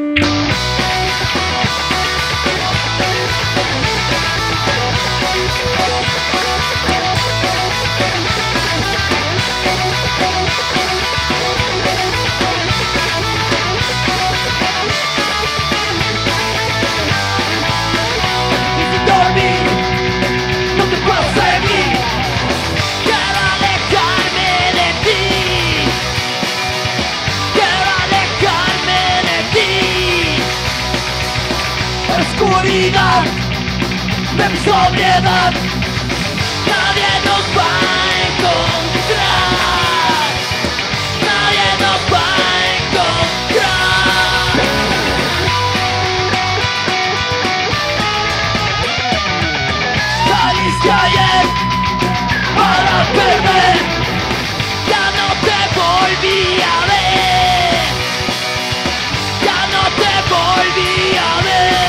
Oscuridad de mi sobriedad, nadie nos va a encontrar, nadie nos va a encontrar. Saliste ayer para perder, ya no te volví a ver, ya no te volví a ver.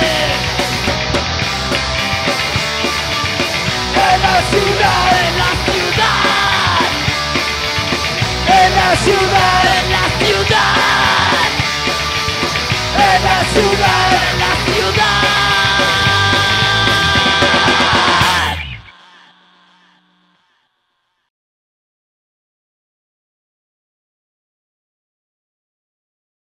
En la ciudad, en la ciudad, en la ciudad, en la ciudad, en la ciudad, en la